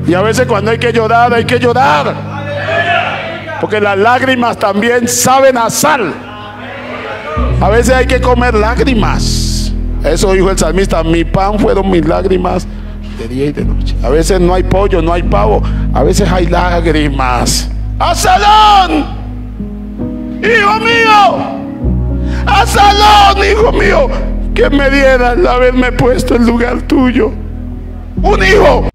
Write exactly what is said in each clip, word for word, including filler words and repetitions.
Y a veces cuando hay que llorar, hay que llorar. Porque las lágrimas también saben a sal. A veces hay que comer lágrimas. Eso dijo el salmista: mi pan fueron mis lágrimas de día y de noche. A veces no hay pollo, no hay pavo. A veces hay lágrimas. ¡Absalón! ¡Hijo mío! ¡Absalón, hijo mío! Que me dieras el haberme puesto en lugar tuyo. ¡Un hijo!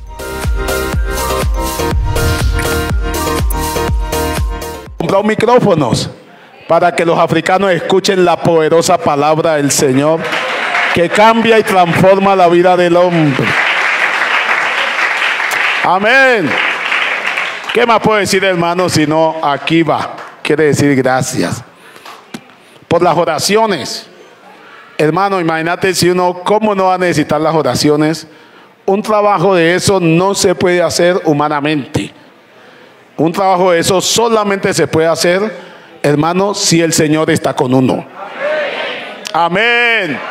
Comprado micrófonos para que los africanos escuchen la poderosa palabra del Señor, que cambia y transforma la vida del hombre. Amén. ¿Qué más puedo decir, hermano? Si no, aquí va. Quiere decir gracias por las oraciones. Hermano, imagínate si uno, ¿cómo no va a necesitar las oraciones? Un trabajo de eso no se puede hacer humanamente. Un trabajo de eso solamente se puede hacer, hermano, si el Señor está con uno. Amén.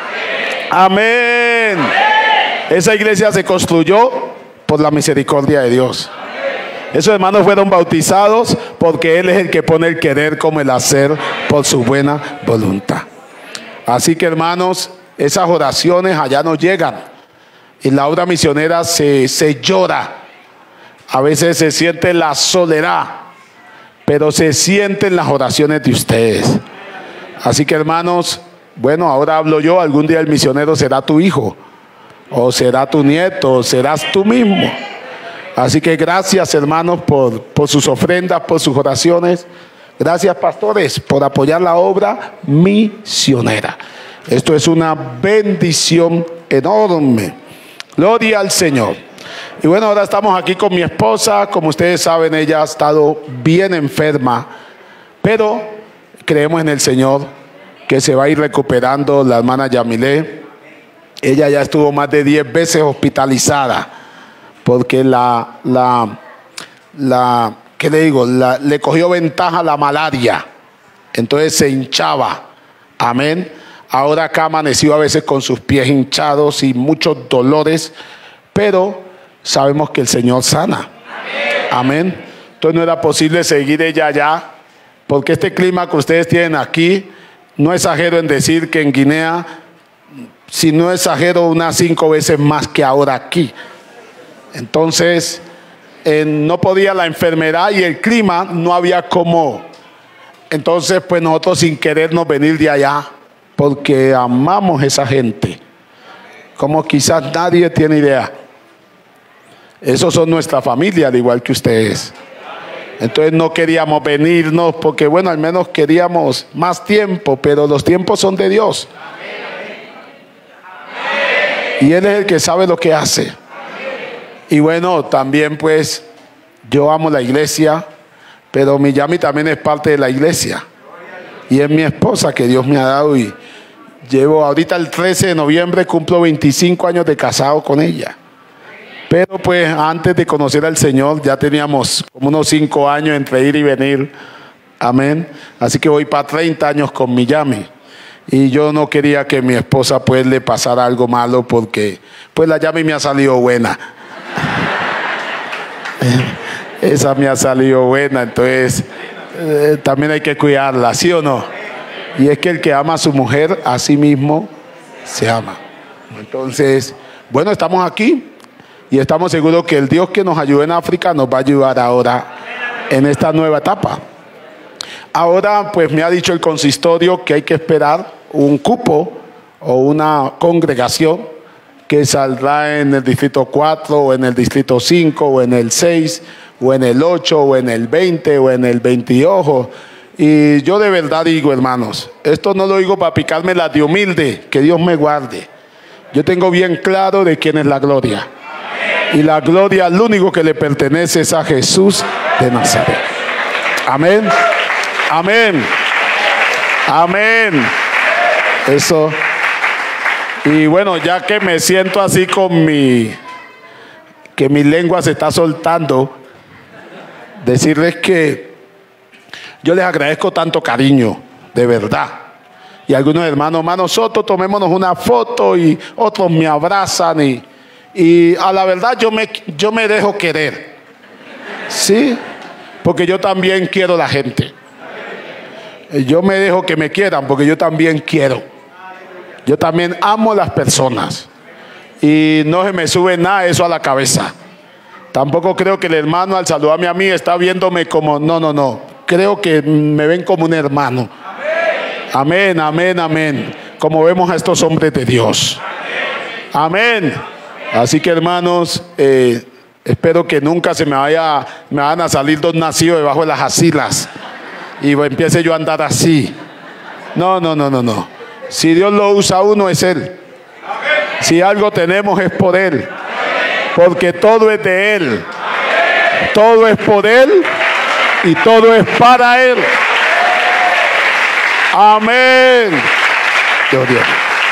Amén. Amén. Esa iglesia se construyó por la misericordia de Dios. Esos hermanos fueron bautizados porque Él es el que pone el querer como el hacer por su buena voluntad. Así que, hermanos, esas oraciones allá nos llegan. En la obra misionera se, se llora. A veces se siente la soledad, pero se sienten las oraciones de ustedes. Así que, hermanos, bueno, ahora hablo yo. Algún día el misionero será tu hijo, o será tu nieto, o serás tú mismo. Así que gracias, hermanos, por, por sus ofrendas, por sus oraciones. Gracias, pastores, por apoyar la obra misionera. Esto es una bendición enorme. Gloria al Señor. Y bueno, ahora estamos aquí con mi esposa. Como ustedes saben, ella ha estado bien enferma, pero creemos en el Señor que se va a ir recuperando. La hermana Yamilé, ella ya estuvo más de diez veces hospitalizada porque la, la, la ¿qué le digo? La, le cogió ventaja la malaria. Entonces se hinchaba. Amén. Ahora acá amaneció a veces con sus pies hinchados y muchos dolores, pero sabemos que el Señor sana. Amén. Entonces no era posible seguir ella allá, porque este clima que ustedes tienen aquí, no exagero en decir que en Guinea, si no exagero, unas cinco veces más que ahora aquí. Entonces eh, no podía la enfermedad y el clima, no había cómo. Entonces pues nosotros sin querernos venir de allá, porque amamos a esa gente, como quizás nadie tiene idea. Esos son nuestra familia, al igual que ustedes. Entonces no queríamos venirnos porque, bueno, al menos queríamos más tiempo, pero los tiempos son de Dios. Y Él es el que sabe lo que hace. Y bueno, también pues yo amo la iglesia, pero mi Yami también es parte de la iglesia. Y es mi esposa que Dios me ha dado, y llevo ahorita el trece de noviembre, cumplo veinticinco años de casado con ella. Pero pues antes de conocer al Señor ya teníamos como unos cinco años entre ir y venir. Amén. Así que voy para treinta años con mi Yami. Y yo no quería que mi esposa pues le pasara algo malo, porque pues la Yami me ha salido buena. Esa me ha salido buena, entonces eh, también hay que cuidarla, ¿sí o no? Y es que el que ama a su mujer, a sí mismo se ama. Entonces, bueno, estamos aquí. Y estamos seguros que el Dios que nos ayudó en África nos va a ayudar ahora en esta nueva etapa. Ahora pues me ha dicho el consistorio que hay que esperar un cupo o una congregación que saldrá en el distrito cuatro o en el distrito cinco o en el seis o en el ocho o en el veinte o en el veintiocho. Y yo de verdad digo, hermanos, esto no lo digo para picarme la de humilde, que Dios me guarde. Yo tengo bien claro de quién es la gloria. Y la gloria, al único que le pertenece, es a Jesús de Nazaret. Amén. Amén. Amén. Eso. Y bueno, ya que me siento así con mi, que mi lengua se está soltando, decirles que yo les agradezco tanto cariño, de verdad. Y algunos hermanos, hermanos Soto, tomémonos una foto, y otros me abrazan y... Y a la verdad yo me, yo me dejo querer. Sí, porque yo también quiero a la gente. Yo me dejo que me quieran porque yo también quiero. Yo también amo a las personas. Y no se me sube nada eso a la cabeza. Tampoco creo que el hermano al saludarme a mí está viéndome como, no, no, no. Creo que me ven como un hermano. Amén, amén, amén. Como vemos a estos hombres de Dios. Amén. Así que hermanos, eh, espero que nunca se me vaya, me van a salir dos nacidos debajo de las asilas y empiece yo a andar así. No, no, no, no, no. Si Dios lo usa a uno es Él. Si algo tenemos es por Él. Porque todo es de Él. Todo es por Él y todo es para Él. Amén. Dios, Dios.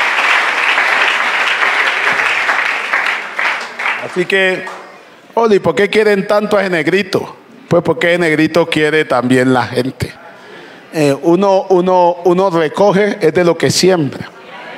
Así que, Oli, ¿por qué quieren tanto a ese negrito? Pues porque ese negrito quiere también la gente. Eh, uno, uno, uno recoge es de lo que siembra.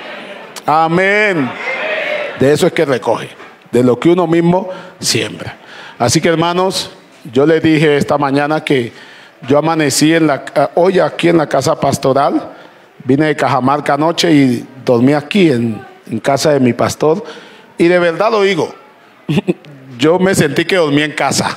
Amén. De eso es que recoge, de lo que uno mismo siembra. Así que hermanos, yo les dije esta mañana que yo amanecí en la, hoy aquí en la casa pastoral. Vine de Cajamarca anoche y dormí aquí en, en casa de mi pastor. Y de verdad lo digo, yo me sentí que dormí en casa.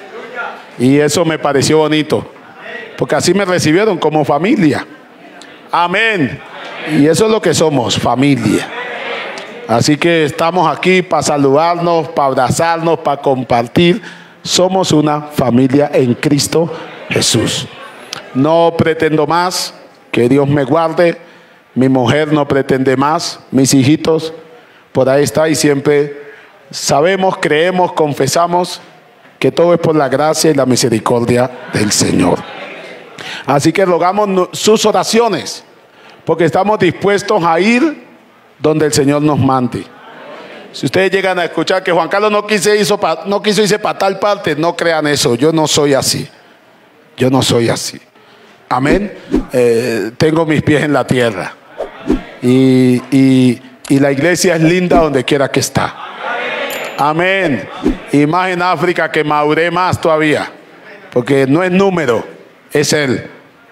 Y eso me pareció bonito, porque así me recibieron como familia. Amén. Y eso es lo que somos, familia. Así que estamos aquí para saludarnos, para abrazarnos, para compartir. Somos una familia en Cristo Jesús. No pretendo más, que Dios me guarde. Mi mujer no pretende más, mis hijitos, por ahí está. Y siempre sabemos, creemos, confesamos que todo es por la gracia y la misericordia del Señor. Así que rogamos sus oraciones, porque estamos dispuestos a ir donde el Señor nos mande. Si ustedes llegan a escuchar que Juan Carlos no quiso, hizo pa, no quiso irse para tal parte, no crean eso. Yo no soy así. Yo no soy así. Amén. Eh, tengo mis pies en la tierra. Y, y, y la iglesia es linda donde quiera que está. Amén. Y más en África, que maduré más todavía. Porque no es número, es Él.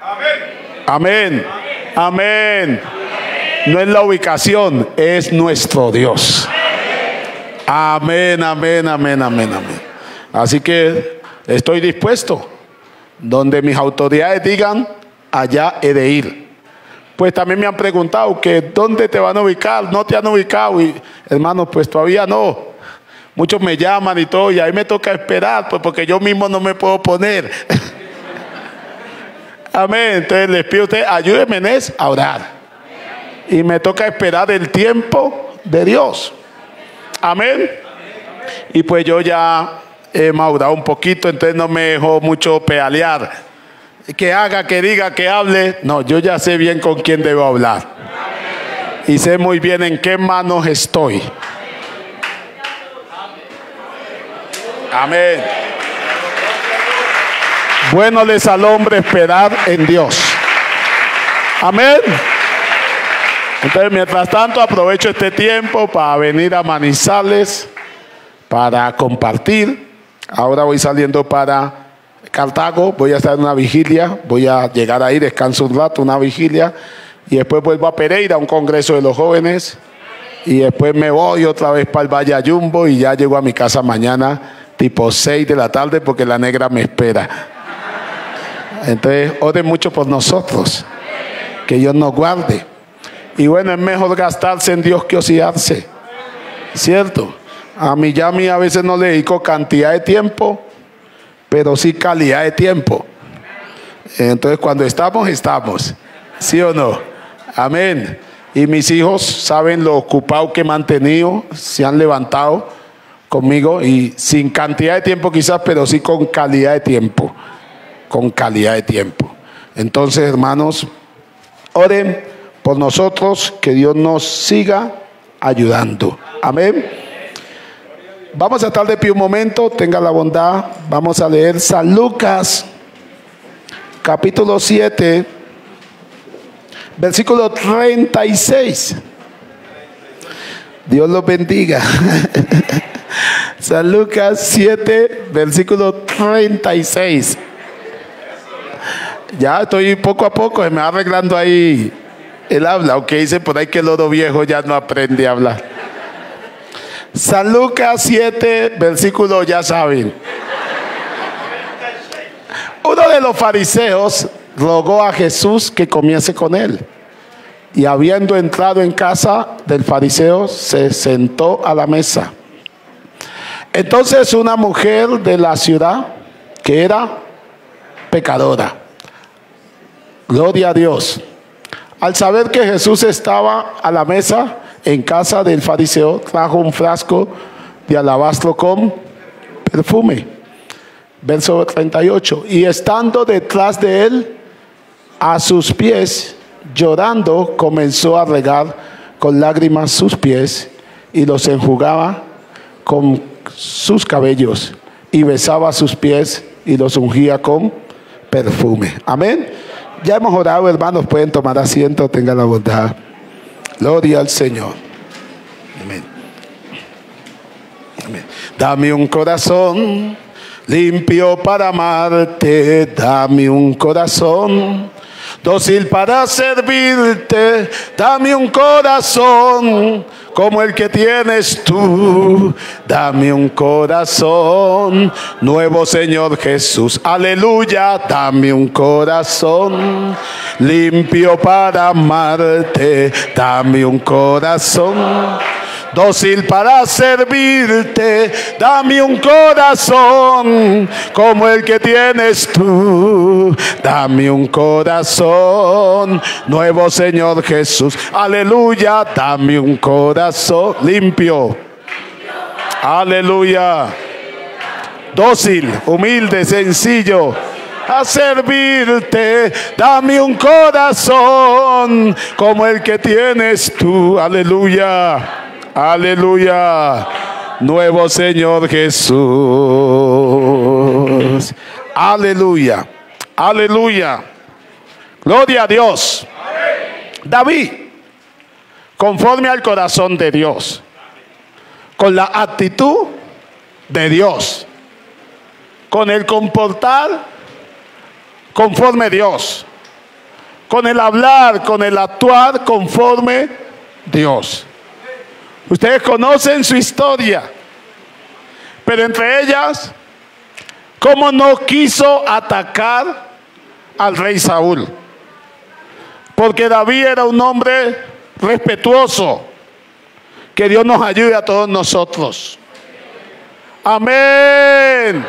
Amén. Amén. No es la ubicación, es nuestro Dios. Amén, amén, amén, amén, amén. Así que estoy dispuesto. Donde mis autoridades digan, allá he de ir. Pues también me han preguntado que dónde te van a ubicar, no te han ubicado. Y hermanos, pues todavía no. Muchos me llaman y todo, y ahí me toca esperar, pues porque yo mismo no me puedo poner. Amén. Entonces les pido a ustedes, ayúdenme a orar. Y me toca esperar el tiempo de Dios. Amén. Y pues yo ya he madurado un poquito, entonces no me dejo mucho pedalear. Que haga, que diga, que hable. No, yo ya sé bien con quién debo hablar. Y sé muy bien en qué manos estoy. Amén. Bueno les al hombre esperar en Dios. Amén. Entonces, mientras tanto, aprovecho este tiempo para venir a Manizales, para compartir. Ahora voy saliendo para Cartago, voy a estar en una vigilia, voy a llegar ahí, descanso un rato, una vigilia, y después vuelvo a Pereira, a un congreso de los jóvenes, y después me voy otra vez para el Valle Ayumbo, y ya llego a mi casa mañana, tipo seis de la tarde, porque la negra me espera. Entonces, oren mucho por nosotros, que Dios nos guarde. Y bueno, es mejor gastarse en Dios que ociarse, ¿cierto? A mí ya a mí a veces no le dedico cantidad de tiempo, pero sí calidad de tiempo. Entonces cuando estamos, estamos, ¿sí o no? Amén. Y mis hijos saben lo ocupado que he mantenido, se han levantado conmigo, y sin cantidad de tiempo quizás, pero sí con calidad de tiempo, con calidad de tiempo. Entonces, hermanos, oren por nosotros, que Dios nos siga ayudando. Amén. Vamos a estar de pie un momento, tenga la bondad. Vamos a leer San Lucas, capítulo siete, versículo treinta y seis. Dios los bendiga. San Lucas siete, versículo treinta y seis. Ya estoy poco a poco, se me va arreglando ahí el habla, aunque dice por ahí que el oro viejo ya no aprende a hablar. San Lucas siete, versículo, ya saben. Uno de los fariseos rogó a Jesús que comiese con él. Y habiendo entrado en casa del fariseo, se sentó a la mesa. Entonces una mujer de la ciudad, que era pecadora, gloria a Dios, al saber que Jesús estaba a la mesa en casa del fariseo, trajo un frasco de alabastro con perfume. Verso treinta y ocho. Y estando detrás de él, a sus pies, llorando, comenzó a regar con lágrimas sus pies y los enjugaba con sus cabellos y besaba sus pies y los ungía con perfume. Amén. Ya hemos orado, hermanos, pueden tomar asiento, tengan la bondad. Gloria al Señor. Amén. Amén. Dame un corazón limpio para amarte, dame un corazón dócil para servirte, dame un corazón como el que tienes tú, dame un corazón nuevo, Señor Jesús, aleluya, dame un corazón limpio para amarte, dame un corazón dócil para servirte, dame un corazón como el que tienes tú, dame un corazón nuevo, Señor Jesús, aleluya, dame un corazón limpio, aleluya, dócil, humilde, sencillo a servirte, dame un corazón como el que tienes tú, aleluya. Aleluya, nuevo Señor Jesús. Aleluya, aleluya. Gloria a Dios. David, conforme al corazón de Dios, con la actitud de Dios, con el comportar conforme a Dios, con el hablar, con el actuar conforme a Dios. Ustedes conocen su historia, pero entre ellas, cómo no quiso atacar al rey Saúl, porque David era un hombre respetuoso. Que Dios nos ayude a todos nosotros. Amén.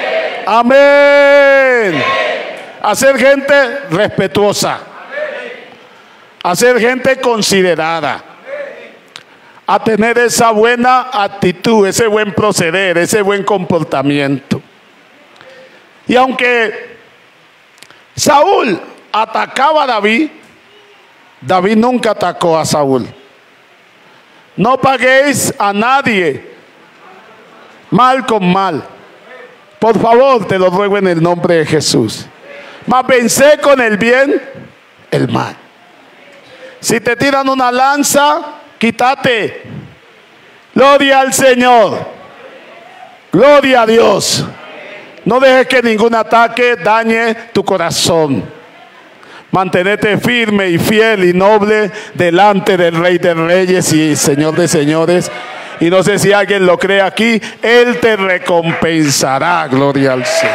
Amén. A ser gente respetuosa, a ser gente considerada, a tener esa buena actitud, ese buen proceder, ese buen comportamiento. Y aunque Saúl atacaba a David, David nunca atacó a Saúl. No paguéis a nadie mal con mal. Por favor, te lo ruego en el nombre de Jesús. Mas vencé con el bien el mal. Si te tiran una lanza, quítate. Gloria al Señor. Gloria a Dios. No dejes que ningún ataque dañe tu corazón. Mantenete firme y fiel y noble delante del Rey de Reyes y Señor de Señores. Y no sé si alguien lo cree aquí, Él te recompensará. Gloria al Señor.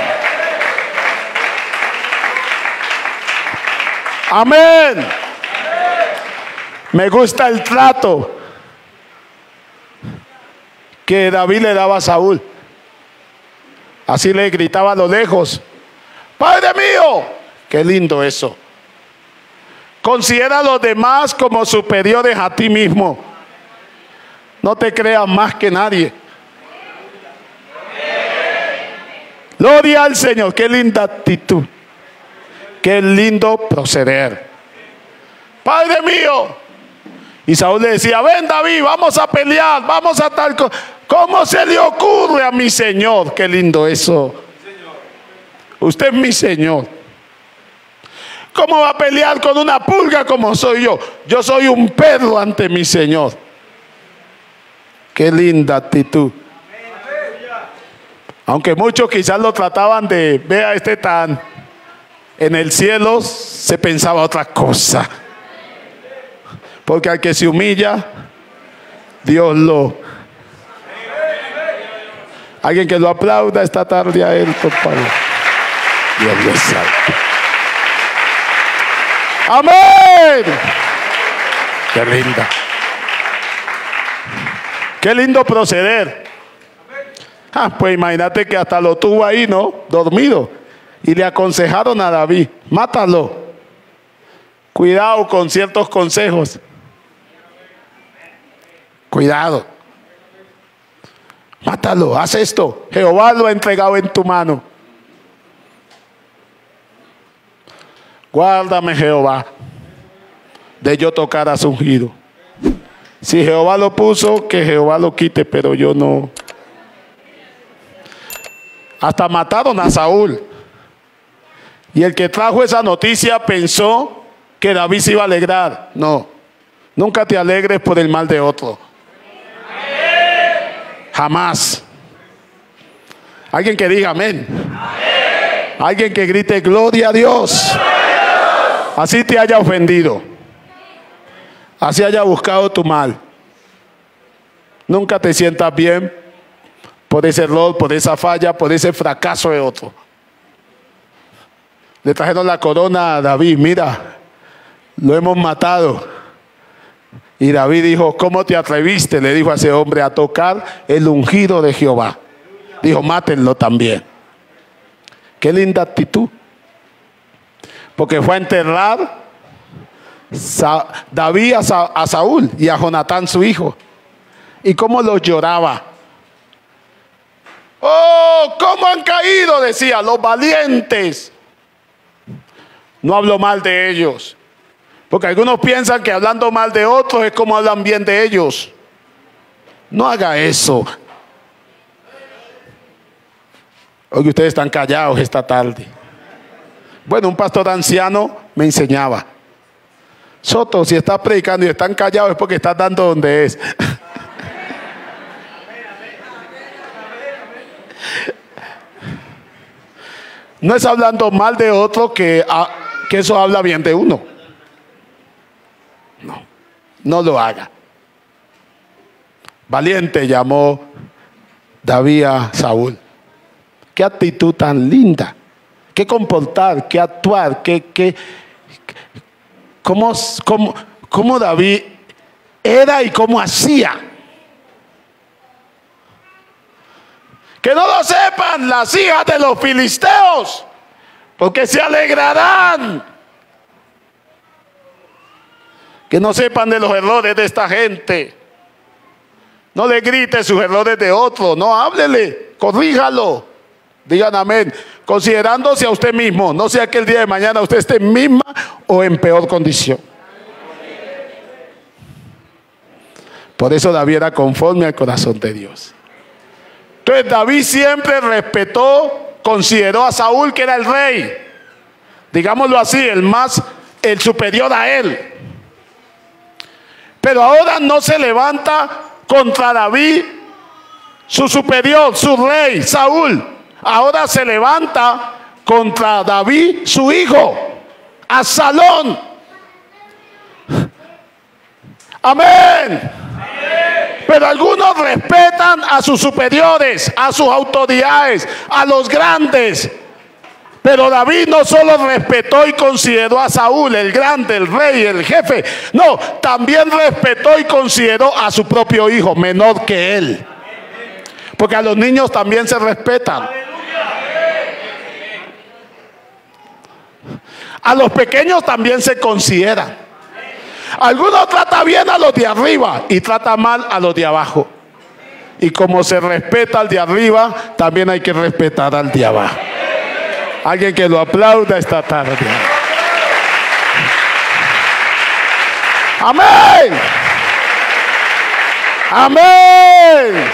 Amén. Me gusta el trato que David le daba a Saúl. Así le gritaba a lo lejos: Padre mío. Qué lindo eso. Considera a los demás como superiores a ti mismo. No te creas más que nadie. Gloria al Señor. Qué linda actitud. Qué lindo proceder. Padre mío. Y Saúl le decía: ven, David, vamos a pelear, vamos a tal cosa. ¿Cómo se le ocurre a mi Señor? Qué lindo eso. Usted es mi Señor. ¿Cómo va a pelear con una pulga como soy yo? Yo soy un perro ante mi Señor. Qué linda actitud. Aunque muchos quizás lo trataban de, vea este tan, en el cielo se pensaba otra cosa. Porque al que se humilla, Dios lo... Alguien que lo aplauda esta tarde a él, compadre. Dios lo sabe. Amén. Qué linda. Qué lindo proceder. Ah, pues imagínate que hasta lo tuvo ahí, ¿no? Dormido. Y le aconsejaron a David, mátalo. Cuidado con ciertos consejos. Cuidado. Mátalo, haz esto. Jehová lo ha entregado en tu mano. Guárdame, Jehová, de yo tocar a su ungido. Si Jehová lo puso, que Jehová lo quite, pero yo no. Hasta mataron a Saúl. Y el que trajo esa noticia pensó que David se iba a alegrar. No, nunca te alegres por el mal de otro. Jamás. Alguien que diga amén. Amén. Alguien que grite gloria a Dios. Gloria a Dios. Así te haya ofendido, así haya buscado tu mal, nunca te sientas bien por ese error, por esa falla, por ese fracaso de otro. Le trajeron la corona a David, mira, lo hemos matado. Y David dijo, ¿cómo te atreviste? Le dijo a ese hombre a tocar el ungido de Jehová. Dijo, mátenlo también. Qué linda actitud. Porque fue a enterrar Sa David a, Sa a Saúl y a Jonatán su hijo. Y cómo los lloraba. Oh, cómo han caído, decía, los valientes. No hablo mal de ellos. Porque algunos piensan que hablando mal de otros es como hablan bien de ellos. No haga eso. Hoy ustedes están callados esta tarde. Bueno, un pastor anciano me enseñaba. Soto, si estás predicando y están callados es porque estás dando donde es. No es hablando mal de otro que, que eso habla bien de uno. No, no lo haga. Valiente llamó David a Saúl. Qué actitud tan linda. Qué comportar, qué actuar, qué, qué, cómo, cómo, cómo David era y cómo hacía. Que no lo sepan las hijas de los filisteos, porque se alegrarán. Que no sepan de los errores de esta gente. No le grite sus errores de otro. No, háblele, corríjalo. Digan amén. Considerándose a usted mismo. No sea que el día de mañana usted esté en misma o en peor condición. Por eso David era conforme al corazón de Dios. Entonces David siempre respetó, consideró a Saúl que era el rey. Digámoslo así, el más, el superior a él. Pero ahora no se levanta contra David, su superior, su rey, Saúl. Ahora se levanta contra David, su hijo, Absalón. Amén. Pero algunos respetan a sus superiores, a sus autoridades, a los grandes. Pero David no solo respetó y consideró a Saúl, el grande, el rey, el jefe. No, también respetó y consideró a su propio hijo, menor que él. Porque a los niños también se respetan. A los pequeños también se consideran. Algunos tratan bien a los de arriba y tratan mal a los de abajo. Y como se respeta al de arriba, también hay que respetar al de abajo. Alguien que lo aplauda esta tarde. Amén. Amén.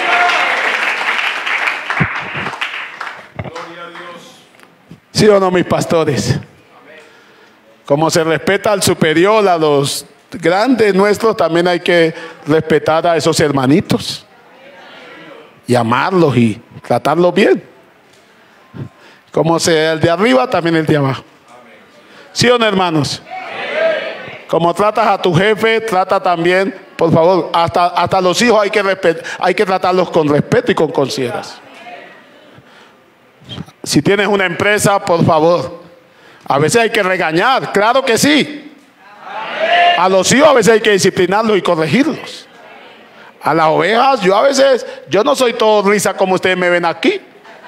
¿Sí o no, mis pastores? Como se respeta al superior, a los grandes nuestros, también hay que respetar a esos hermanitos. y amarlos y tratarlos bien. Como sea el de arriba, también el de abajo. ¿Sí o no, hermanos? Como tratas a tu jefe, trata también, por favor, hasta, hasta los hijos hay que, respet, hay que tratarlos con respeto y con consideración. Si tienes una empresa, por favor, a veces hay que regañar, claro que sí. A los hijos a veces hay que disciplinarlos y corregirlos. A las ovejas, yo a veces, yo no soy todo risa como ustedes me ven aquí.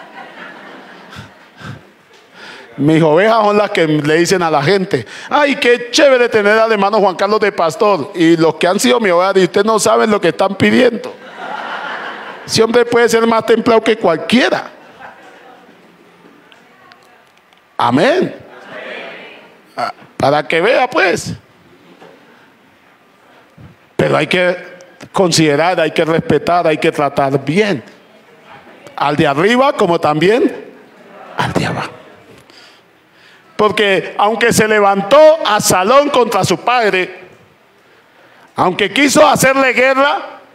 Mis ovejas son las que le dicen a la gente: ay, qué chévere tener al hermano Juan Carlos de pastor. Y los que han sido mis ovejas, y ustedes no saben lo que están pidiendo. Ese hombre puede ser más templado que cualquiera. Amén. Para que vea, pues. Pero hay que considerar, hay que respetar, hay que tratar bien al de arriba como también al de abajo. Porque aunque se levantó Absalón contra su padre, aunque quiso hacerle guerra,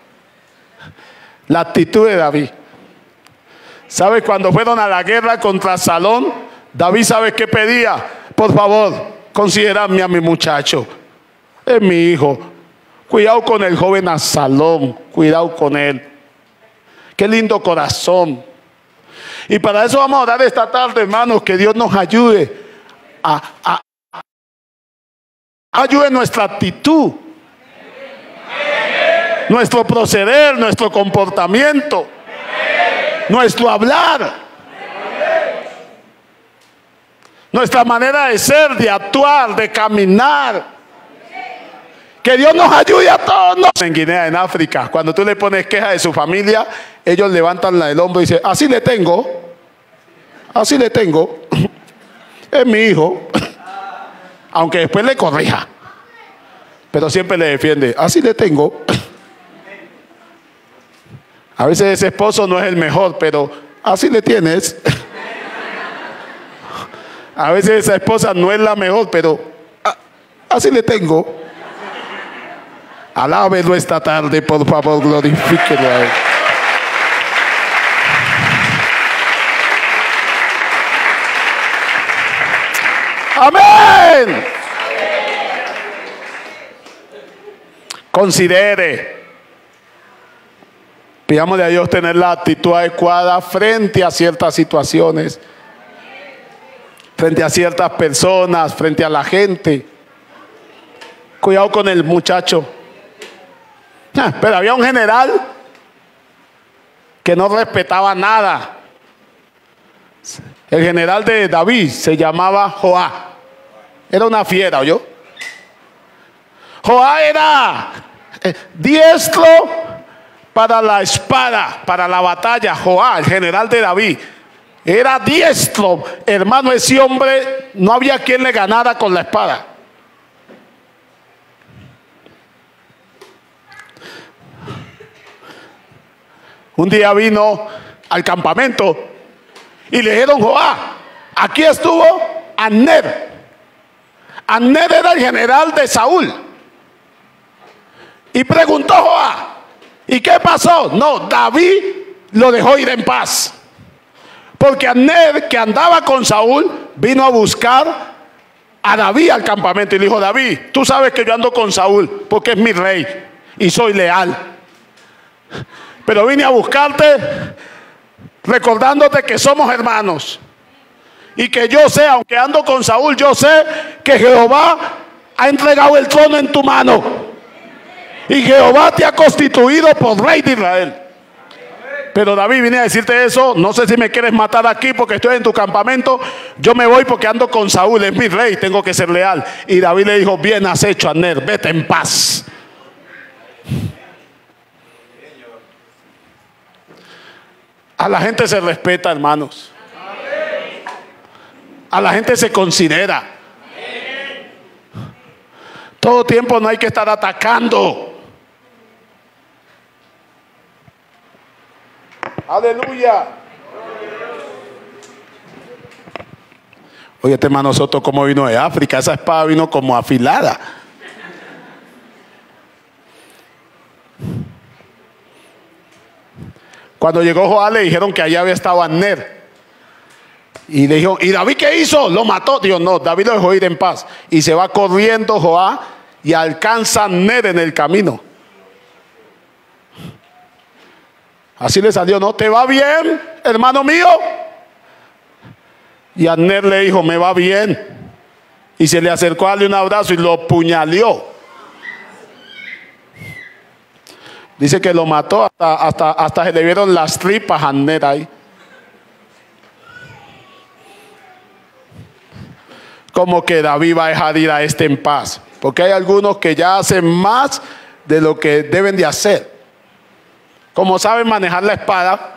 la actitud de David. ¿Sabes? Cuando fueron a la guerra contra Absalón, David, ¿sabes qué pedía? Por favor, consideradme a mi muchacho, es mi hijo. Cuidado con el joven Absalón, cuidado con él. Qué lindo corazón. Y para eso vamos a orar esta tarde, hermanos, que Dios nos ayude a, a, a ayude nuestra actitud, nuestro proceder, nuestro comportamiento, nuestro hablar, nuestra manera de ser, de actuar, de caminar. Que Dios nos ayude a todos. En Guinea, en África, cuando tú le pones queja de su familia, ellos levantan el hombro y dicen: así le tengo, así le tengo, es mi hijo. Aunque después le corrija, pero siempre le defiende: así le tengo. A veces ese esposo no es el mejor, pero así le tienes. A veces esa esposa no es la mejor, pero así le tengo. Alábelo esta tarde, por favor, glorifíquelo a él. Amén. Considere. Pidámosle a Dios tener la actitud adecuada frente a ciertas situaciones, frente a ciertas personas, frente a la gente. Cuidado con el muchacho. Ah, pero había un general que no respetaba nada. El general de David se llamaba Joab. Era una fiera, ¿oyó? Joab era eh, diestro para la espada, para la batalla. Joab, el general de David, era diestro. Hermano, ese hombre no había quien le ganara con la espada. Un día vino al campamento y le dijeron: Joab, aquí estuvo Abner. Abner era el general de Saúl. Y preguntó Joab: ¿y qué pasó? No, David lo dejó ir en paz. Porque Abner, que andaba con Saúl, vino a buscar a David al campamento y le dijo: David, tú sabes que yo ando con Saúl porque es mi rey y soy leal. Pero vine a buscarte recordándote que somos hermanos. Y que yo sé, aunque ando con Saúl, yo sé que Jehová ha entregado el trono en tu mano. Y Jehová te ha constituido por rey de Israel. Pero David, vine a decirte eso. No sé si me quieres matar aquí porque estoy en tu campamento. Yo me voy porque ando con Saúl, es mi rey, tengo que ser leal. Y David le dijo: bien has hecho, Abner, vete en paz. A la gente se respeta, hermanos. A la gente se considera. Todo tiempo no hay que estar atacando. Aleluya. Oye, este hermano Soto, como vino de África, esa espada vino como afilada. Cuando llegó Joab le dijeron que allá había estado Abner. Y le dijo, ¿y David qué hizo? Lo mató. Dios, no, David lo dejó ir en paz. Y se va corriendo Joab y alcanza a Abner en el camino. Así le salió, ¿no? ¿Te va bien, hermano mío? Y Abner le dijo, me va bien. Y se le acercó a darle un abrazo y lo puñaleó. Dice que lo mató hasta, hasta, hasta se le vieron las tripas a Abner ahí. Como que David va a dejar ir a este en paz. Porque hay algunos que ya hacen más de lo que deben de hacer. Como saben manejar la espada,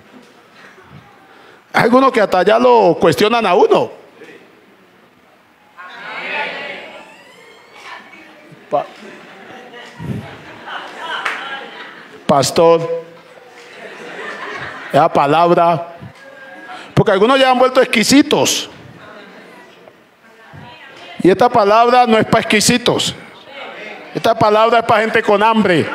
hay algunos que hasta ya lo cuestionan a uno. Pa Pastor, esa palabra, porque algunos ya han vuelto exquisitos. Y esta palabra no es para exquisitos. Esta palabra es para gente con hambre.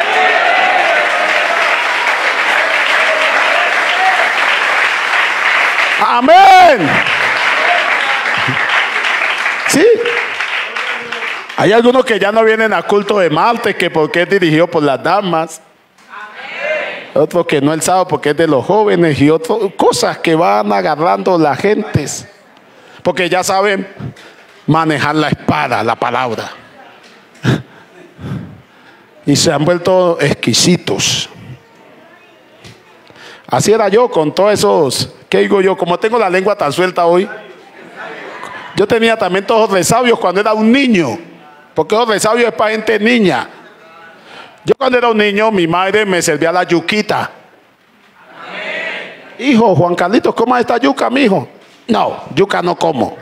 Amén. Sí. Hay algunos que ya no vienen a culto de martes, que porque es dirigido por las damas. Otros que no el sábado porque es de los jóvenes, y otras cosas que van agarrando las gentes. Porque ya saben manejar la espada, la palabra. Y se han vuelto exquisitos. Así era yo con todos esos, ¿qué digo yo? Como tengo la lengua tan suelta hoy, yo tenía también todos los resabios cuando era un niño, porque los resabios es para gente niña. Yo cuando era un niño, mi madre me servía la yuquita. Hijo, Juan Carlitos, ¿cómo es esta yuca, mijo? No, yuca no como.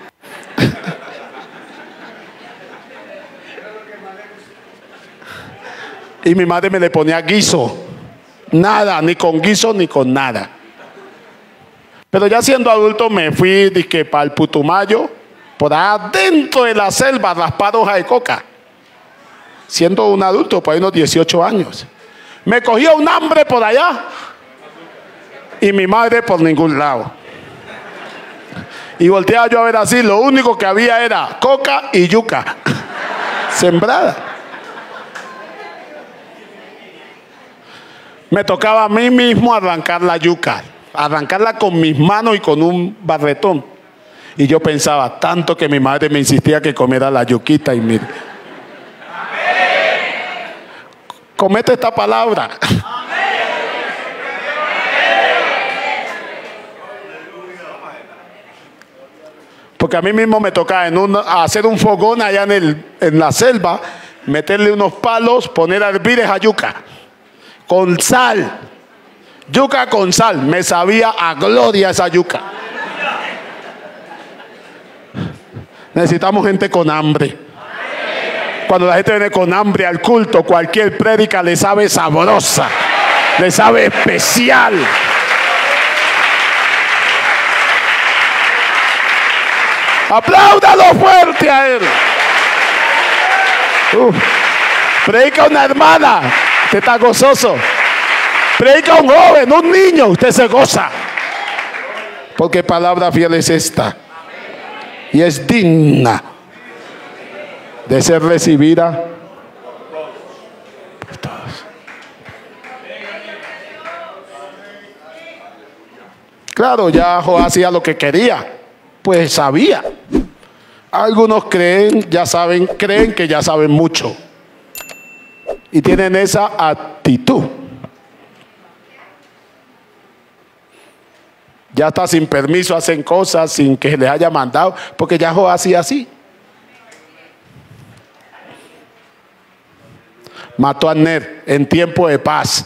Y mi madre me le ponía guiso. Nada, ni con guiso ni con nada. Pero ya siendo adulto me fui dizque, para el Putumayo, por adentro de la selva, raspar hoja de coca. Siendo un adulto, por ahí unos dieciocho años. Me cogía un hambre por allá y mi madre por ningún lado. Y volteaba yo a ver así, lo único que había era coca y yuca sembrada. Me tocaba a mí mismo arrancar la yuca, arrancarla con mis manos y con un barretón. Y yo pensaba, tanto que mi madre me insistía que comiera la yuquita y mire. Comete esta palabra. Porque a mí mismo me tocaba en un, hacer un fogón allá en, el, en la selva, meterle unos palos, poner a hervir esa yuca. Con sal, yuca con sal, me sabía a gloria esa yuca. Necesitamos gente con hambre. Cuando la gente viene con hambre al culto, cualquier prédica le sabe sabrosa, le sabe especial. Apláudalo fuerte a él. Uf. Predica una hermana, usted está gozoso. Predica un joven, un niño, usted se goza. Porque palabra fiel es esta. Y es digna de ser recibida por todos. Claro, ya Joab hacía lo que quería, pues sabía. Algunos creen, ya saben, creen que ya saben mucho. Y tienen esa actitud. Ya hasta sin permiso hacen cosas sin que les haya mandado, porque ya Joab hacía así. Mató a Abner en tiempo de paz.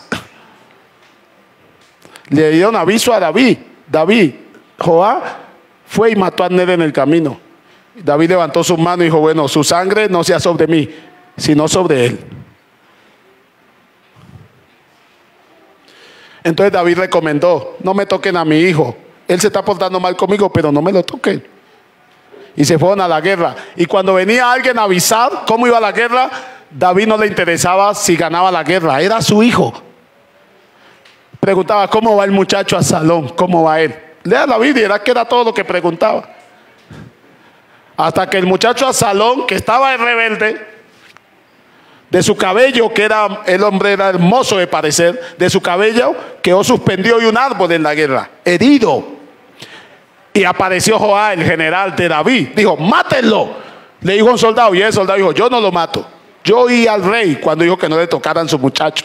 Le dieron aviso a David. David, Joab fue y mató a Abner en el camino. David levantó sus manos y dijo, bueno, su sangre no sea sobre mí, sino sobre él. Entonces David recomendó, no me toquen a mi hijo. Él se está portando mal conmigo, pero no me lo toquen. Y se fueron a la guerra. Y cuando venía alguien a avisar cómo iba la guerra, David no le interesaba si ganaba la guerra, era su hijo. Preguntaba, ¿cómo va el muchacho Absalón? ¿Cómo va él? Lea la Biblia, era que era todo lo que preguntaba. Hasta que el muchacho Absalón, que estaba rebelde, de su cabello, que era, el hombre era hermoso de parecer, de su cabello quedó suspendido y un árbol en la guerra, herido. Y apareció Joab, el general de David, dijo, mátenlo. Le dijo a un soldado, y el soldado dijo, yo no lo mato. Yo oí al rey cuando dijo que no le tocaran su muchacho.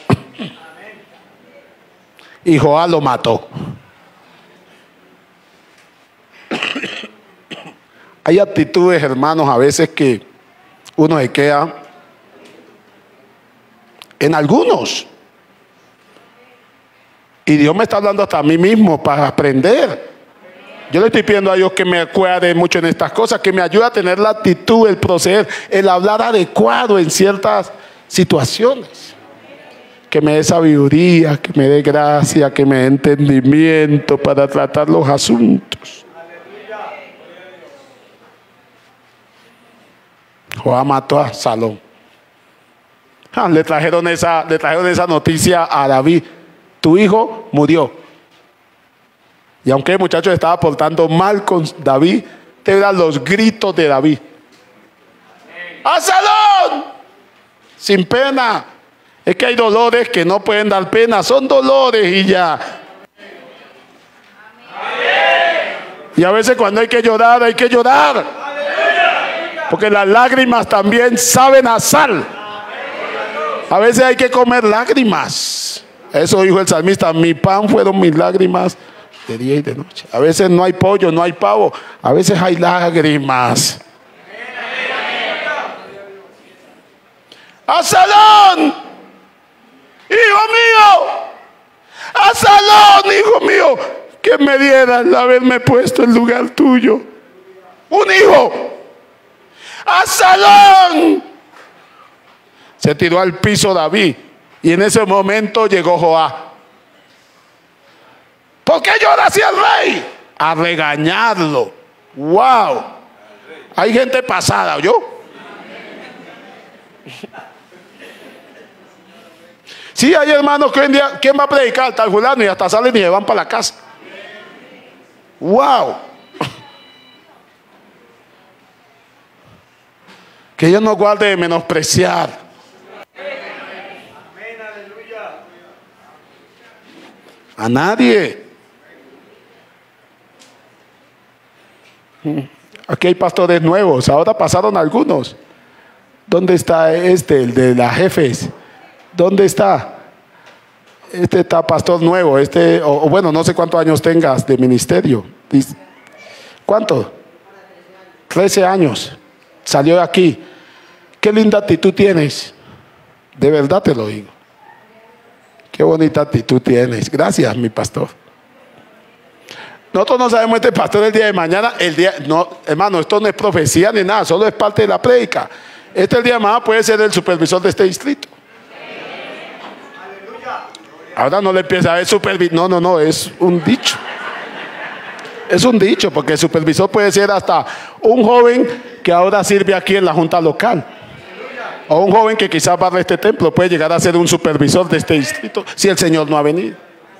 Y Joab lo mató. Hay actitudes, hermanos, a veces que uno se queda en algunos. Y Dios me está hablando hasta a mí mismo para aprender. Yo le estoy pidiendo a Dios que me acuerde mucho en estas cosas, que me ayude a tener la actitud, el proceder, el hablar adecuado en ciertas situaciones. Que me dé sabiduría, que me dé gracia, que me dé entendimiento para tratar los asuntos. Joab mató a Absalón. Ah, le trajeron esa, le trajeron esa noticia a David. Tu hijo murió. Y aunque el muchacho estaba portando mal con David, te dan los gritos de David. ¡Absalón! Sin pena. Es que hay dolores que no pueden dar pena, son dolores y ya. Y a veces cuando hay que llorar, hay que llorar. Porque las lágrimas también saben a sal. A veces hay que comer lágrimas. Eso dijo el salmista, mi pan fueron mis lágrimas de día y de noche. A veces no hay pollo, no hay pavo, a veces hay lágrimas. ¡Absalón! ¡Hijo mío! ¡Absalón, hijo mío! Que me dieras el haberme puesto en lugar tuyo. ¡Un hijo! ¡Absalón! Se tiró al piso David. Y en ese momento llegó Joab. ¿Por qué llora hacia el rey? A regañarlo. ¡Wow! Hay gente pasada, ¿oyó? Sí, hay hermanos que hoy en día, ¿quién va a predicar? Tal fulano, y hasta salen y se van para la casa. ¡Wow! Que Dios nos guarde de menospreciar. A nadie. Aquí hay pastores nuevos, ahora pasaron algunos. ¿Dónde está este, el de las jefes? ¿Dónde está? Este está pastor nuevo, este, o, o bueno, no sé cuántos años tengas de ministerio. ¿Cuánto? trece años. Salió de aquí. Qué linda actitud tienes. De verdad te lo digo. Qué bonita actitud tienes. Gracias, mi pastor. Nosotros no sabemos este pastor el día de mañana. El día, no, hermano, esto no es profecía ni nada, solo es parte de la prédica. Este el día de mañana puede ser el supervisor de este distrito. Ahora no le empieza a ver supervisor. No, no, no, es un dicho. Es un dicho, porque el supervisor puede ser hasta un joven que ahora sirve aquí en la junta local. O un joven que quizás va a este templo puede llegar a ser un supervisor de este distrito si el Señor no ha venido.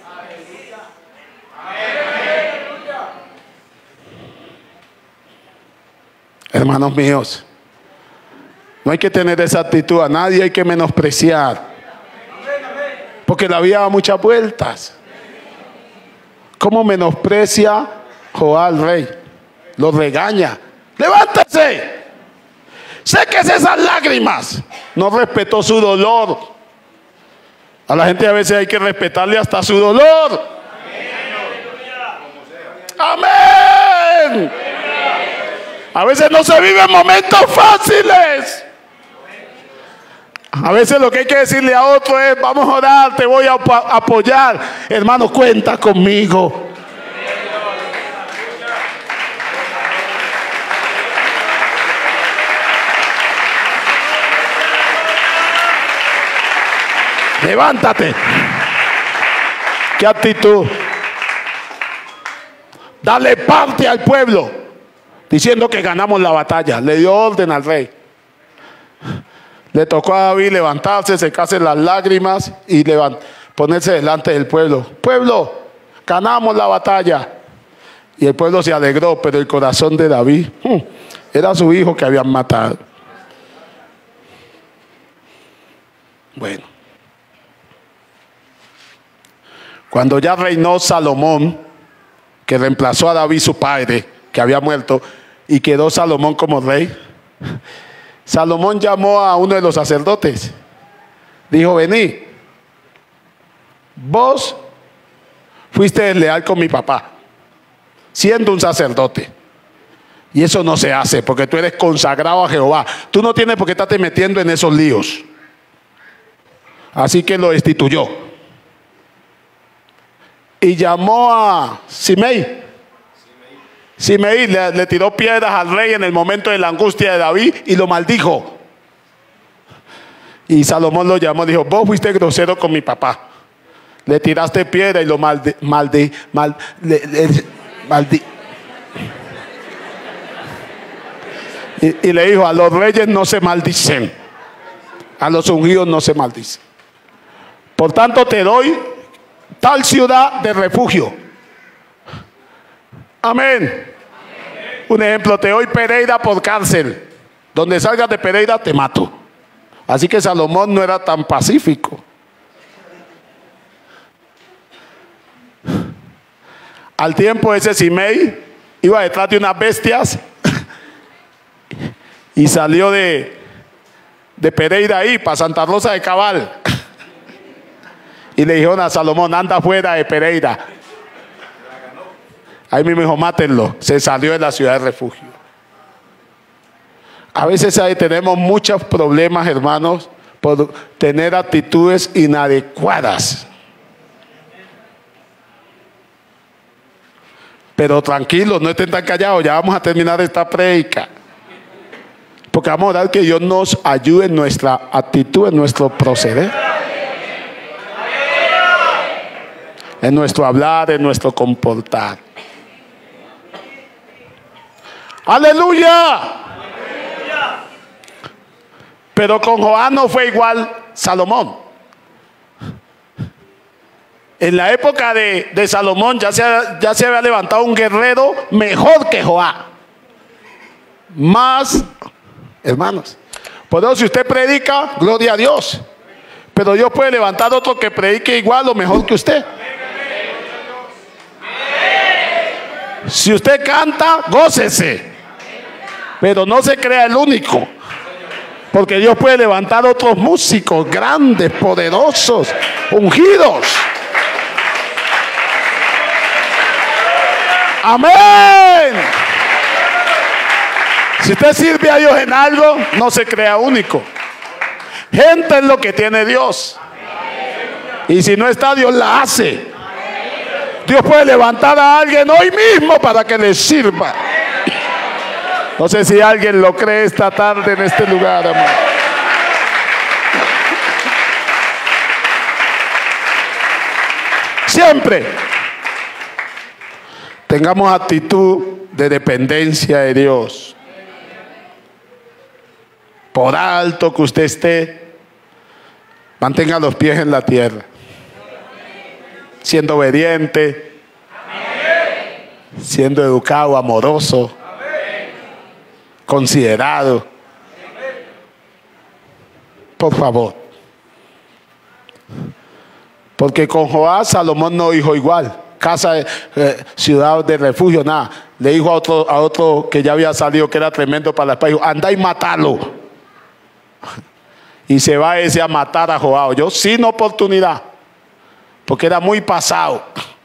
Hermanos míos, no hay que tener esa actitud, a nadie hay que menospreciar. Porque la vida da muchas vueltas. ¿Cómo menosprecia Joab al rey? Lo regaña. ¡Levántese! Séquese esas lágrimas. No respetó su dolor. A la gente a veces hay que respetarle hasta su dolor. Amén. A veces no se viven momentos fáciles. A veces lo que hay que decirle a otro es: vamos a orar, te voy a apoyar. Hermano, cuenta conmigo. Levántate. ¿Qué actitud? Dale parte al pueblo, diciendo que ganamos la batalla. Le dio orden al rey. Le tocó a David levantarse, secarse las lágrimas y levantar. ponerse delante del pueblo. Pueblo, ganamos la batalla. Y el pueblo se alegró, pero el corazón de David hmm, era su hijo que habían matado. Bueno, cuando ya reinó Salomón, que reemplazó a David su padre, que había muerto, y quedó Salomón como rey, Salomón llamó a uno de los sacerdotes. Dijo: vení, vos fuiste desleal con mi papá, siendo un sacerdote. Y eso no se hace, porque tú eres consagrado a Jehová. Tú no tienes por qué estarte metiendo en esos líos. Así que lo destituyó. Y llamó a Simei. Simei le, le tiró piedras al rey en el momento de la angustia de David y lo maldijo. Y Salomón lo llamó y dijo: vos fuiste grosero con mi papá. Le tiraste piedra y lo maldi... maldi, mal, le, le, maldi. Y, y le dijo: a los reyes no se maldicen, a los ungidos no se maldicen. Por tanto te doy tal ciudad de refugio. Amén. Amén. Un ejemplo, te doy Pereira por cárcel. Donde salgas de Pereira te mato. Así que Salomón no era tan pacífico. Al tiempo ese Simei iba detrás de unas bestias y salió de, de Pereira ahí para Santa Rosa de Cabal. Y le dijeron a Salomón: anda fuera de Pereira. Ahí mismo dijo: mátenlo. Se salió de la ciudad de refugio. A veces ahí tenemos muchos problemas, hermanos, por tener actitudes inadecuadas. Pero tranquilos, no estén tan callados, ya vamos a terminar esta prédica. Porque vamos a orar que Dios nos ayude en nuestra actitud, en nuestro proceder, en nuestro hablar, en nuestro comportar. ¡Aleluya! Pero con Joab no fue igual Salomón. En la época de, de Salomón ya se, ya se había levantado un guerrero mejor que Joab. Más, hermanos. Por eso si usted predica, gloria a Dios. Pero Dios puede levantar otro que predique igual o mejor que usted. Si usted canta, gócese. Pero no se crea el único. Porque Dios puede levantar otros músicos grandes, poderosos, ungidos. Amén. Si usted sirve a Dios en algo, no se crea único. Gente es lo que tiene Dios. Y si no está, Dios la hace. Dios puede levantar a alguien hoy mismo para que le sirva. No sé si alguien lo cree esta tarde en este lugar, amor. Siempre tengamos actitud de dependencia de Dios. Por alto que usted esté, mantenga los pies en la tierra, siendo obediente, siendo educado, amoroso, considerado. Por favor. Porque con Joab Salomón no dijo igual. Casa, de, eh, ciudad de refugio, nada. Le dijo a otro, a otro que ya había salido, que era tremendo para la espada, dijo: anda y matalo. Y se va ese a matar a Joab. Yo sin oportunidad, porque era muy pasado.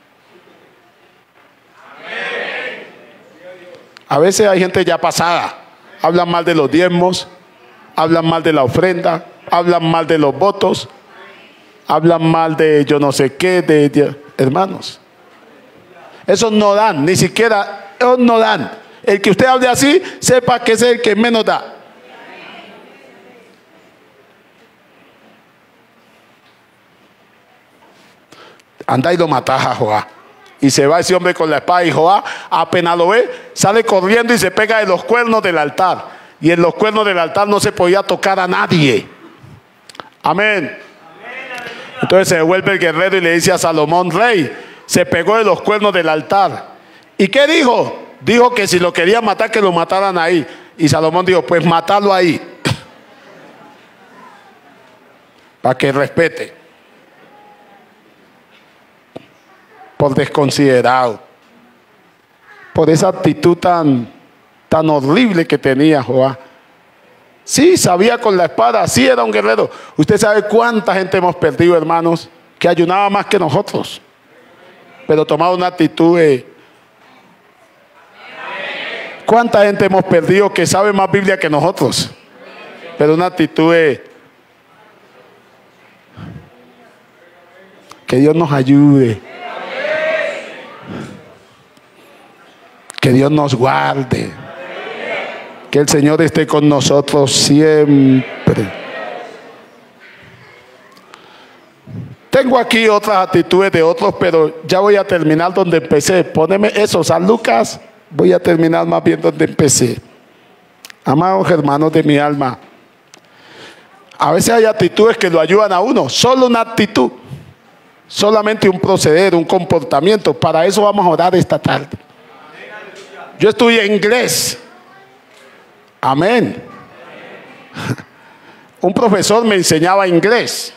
A veces hay gente ya pasada. Hablan mal de los diezmos, hablan mal de la ofrenda, hablan mal de los votos, hablan mal de yo no sé qué, de, de hermanos. Esos no dan, ni siquiera, ellos no dan. El que usted hable así, sepa que es el que menos da. Anda y lo matás a Joab. Y se va ese hombre con la espada, y Joab apenas lo ve, sale corriendo y se pega de los cuernos del altar. Y en los cuernos del altar no se podía tocar a nadie. Amén. Entonces se devuelve el guerrero y le dice a Salomón: rey, se pegó de los cuernos del altar. ¿Y qué dijo? Dijo que si lo querían matar, que lo mataran ahí. Y Salomón dijo: pues matarlo ahí, para que respete. Por desconsiderado, por esa actitud tan, tan horrible que tenía Joab. Sí, sabía con la espada, sí era un guerrero. Usted sabe cuánta gente hemos perdido, hermanos, que ayunaba más que nosotros, pero tomaba una actitud de... ¿Cuánta gente hemos perdido que sabe más Biblia que nosotros, pero una actitud de... Que Dios nos ayude, que Dios nos guarde, que el Señor esté con nosotros siempre. Tengo aquí otras actitudes de otros, pero ya voy a terminar donde empecé. Póneme eso, San Lucas. Voy a terminar más bien donde empecé. Amados hermanos de mi alma, a veces hay actitudes que lo ayudan a uno. Solo una actitud, solamente un proceder, un comportamiento. Para eso vamos a orar esta tarde. Yo estudié inglés. Amén. Un profesor me enseñaba inglés.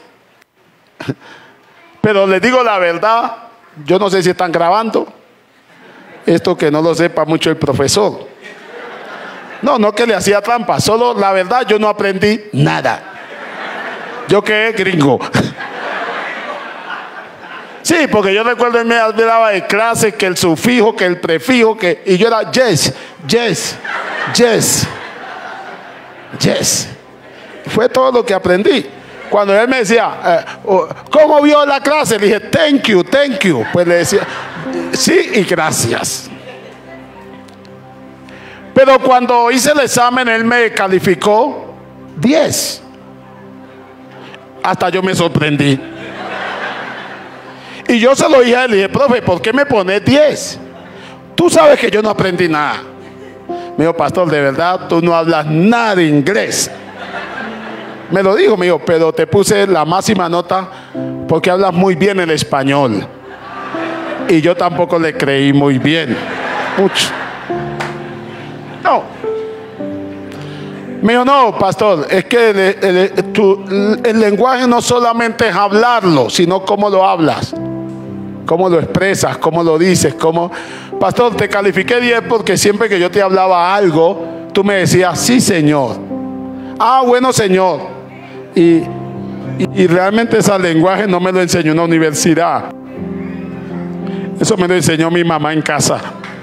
Pero les digo la verdad, yo no sé si están grabando esto, que no lo sepa mucho el profesor. No, no que le hacía trampa, solo la verdad, yo no aprendí nada. Yo quedé gringo. Sí, porque yo recuerdo, él me hablaba de clases, que el sufijo, que el prefijo, que... y yo era yes, yes, yes, yes. Fue todo lo que aprendí. Cuando él me decía, eh, oh, ¿cómo vio la clase? Le dije, thank you, thank you. Pues le decía, sí y gracias. Pero cuando hice el examen, él me calificó diez. Hasta yo me sorprendí. Y yo se lo dije a él, le dije, profe, ¿por qué me pones diez? Tú sabes que yo no aprendí nada. Me dijo, pastor, de verdad, tú no hablas nada de inglés. Me lo dijo, me dijo, pero te puse la máxima nota porque hablas muy bien el español. Y yo tampoco le creí muy bien. Mucho. No. Me dijo, no, pastor, es que el, el, el, tu, el lenguaje no solamente es hablarlo, sino cómo lo hablas, cómo lo expresas, cómo lo dices, cómo... Pastor, te califiqué diez porque siempre que yo te hablaba algo, tú me decías, sí, señor. Ah, bueno, señor. Y, y, y realmente ese lenguaje no me lo enseñó una universidad. Eso me lo enseñó mi mamá en casa.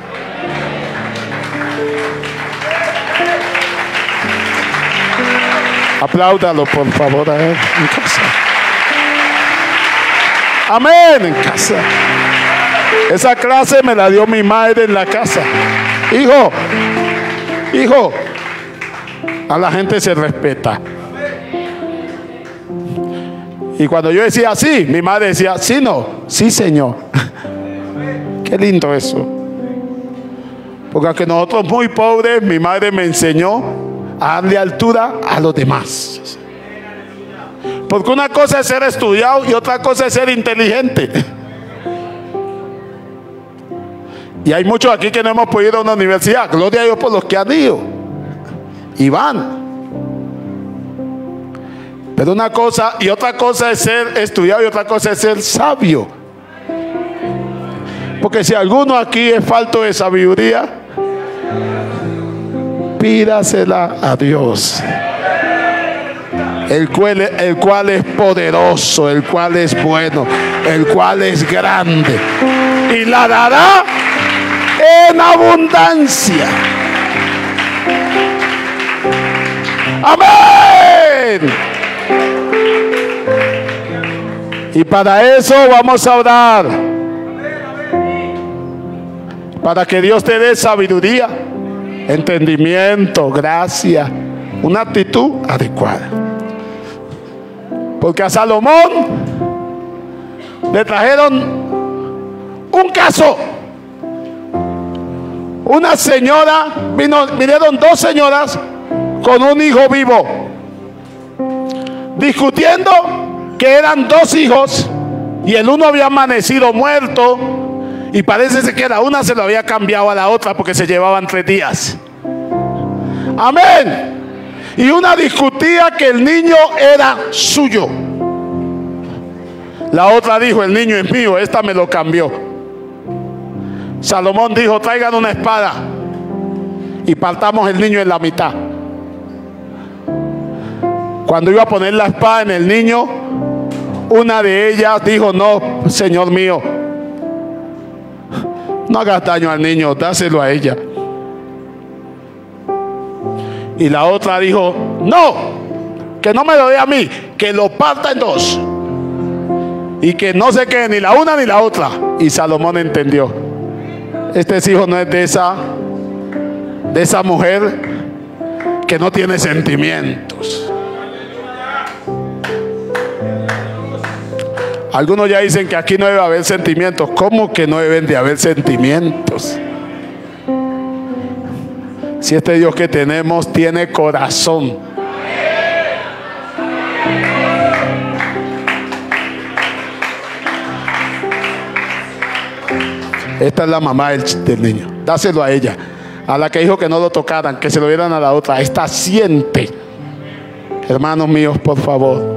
Apláudalo, por favor, a él en casa. Amén, en casa. Esa clase me la dio mi madre en la casa. Hijo, hijo, a la gente se respeta. Y cuando yo decía sí, mi madre decía, sí, no, sí, señor. Qué lindo eso. Porque aunque nosotros muy pobres, mi madre me enseñó a darle altura a los demás. Porque una cosa es ser estudiado y otra cosa es ser inteligente. Y hay muchos aquí que no hemos podido ir a una universidad. Gloria a Dios por los que han ido y van. Pero una cosa y otra cosa es ser estudiado y otra cosa es ser sabio. Porque si alguno aquí es falto de sabiduría, pídasela a Dios, el cual, el cual es poderoso, el cual es bueno, el cual es grande, y la dará en abundancia. Amén. Y para eso vamos a orar, para que Dios te dé sabiduría, entendimiento, gracia, una actitud adecuada. Porque a Salomón le trajeron un caso. Una señora, vino, vinieron dos señoras con un hijo vivo, discutiendo que eran dos hijos y el uno había amanecido muerto y parece ser que la una se lo había cambiado a la otra porque se llevaban tres días. Amén. Y una discutía que el niño era suyo. La otra dijo, el niño es mío, esta me lo cambió. Salomón dijo, traigan una espada y partamos el niño en la mitad. Cuando iba a poner la espada en el niño, una de ellas dijo, no, Señor mío, no hagas daño al niño, dáselo a ella. Y la otra dijo, no, que no me lo dé a mí, que lo parta en dos y que no se quede ni la una ni la otra. Y Salomón entendió, este hijo no es de esa de esa mujer que no tiene sentimientos. Algunos ya dicen que aquí no debe haber sentimientos. ¿Cómo que no deben de haber sentimientos? Si este Dios que tenemos tiene corazón. Esta es la mamá del, del niño. Dáselo a ella. A la que dijo que no lo tocaran, que se lo dieran a la otra. Esta siente. Hermanos míos, por favor.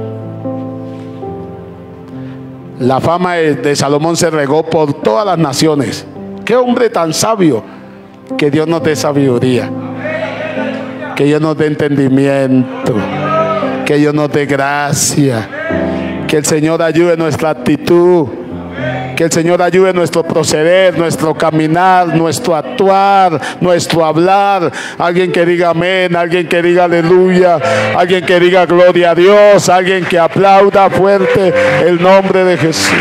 La fama de, de Salomón se regó por todas las naciones. Qué hombre tan sabio. Que Dios nos dé sabiduría, que Dios nos dé entendimiento, que Dios nos dé gracia, que el Señor ayude nuestra actitud, que el Señor ayude nuestro proceder, nuestro caminar, nuestro actuar, nuestro hablar. Alguien que diga amén, alguien que diga aleluya, alguien que diga gloria a Dios, alguien que aplauda fuerte el nombre de Jesús.